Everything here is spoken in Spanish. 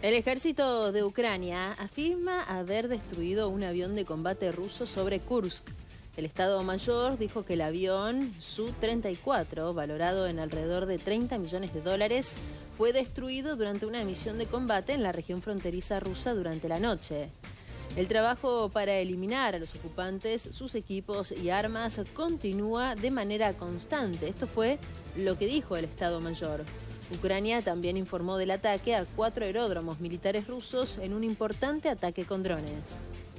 El ejército de Ucrania afirma haber destruido un avión de combate ruso sobre Kursk. El Estado Mayor dijo que el avión Su-34, valorado en alrededor de $30 millones, fue destruido durante una misión de combate en la región fronteriza rusa durante la noche. El trabajo para eliminar a los ocupantes, sus equipos y armas continúa de manera constante. Esto fue lo que dijo el Estado Mayor. Ucrania también informó del ataque a 4 aeródromos militares rusos en un importante ataque con drones.